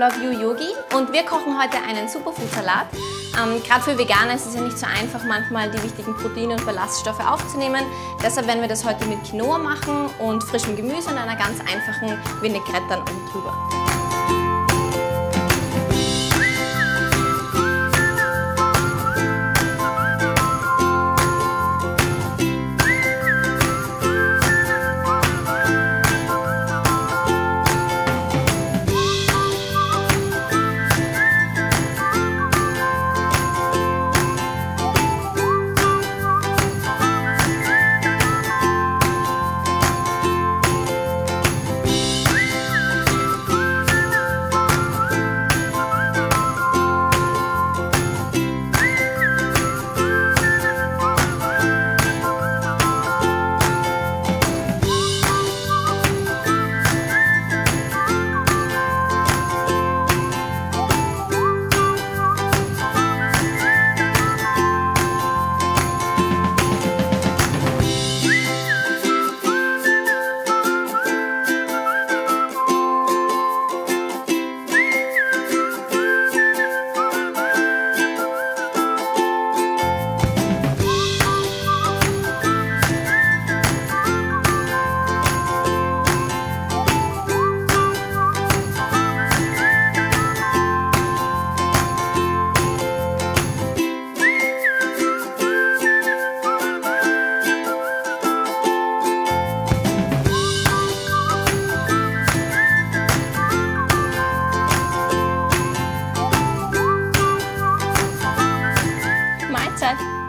Love You Yogi und wir kochen heute einen Superfood-Salat. Gerade für Veganer ist es ja nicht so einfach, manchmal die wichtigen Proteine und Ballaststoffe aufzunehmen. Deshalb werden wir das heute mit Quinoa machen und frischem Gemüse und einer ganz einfachen Vinaigrette dann oben drüber. Mahlzeit!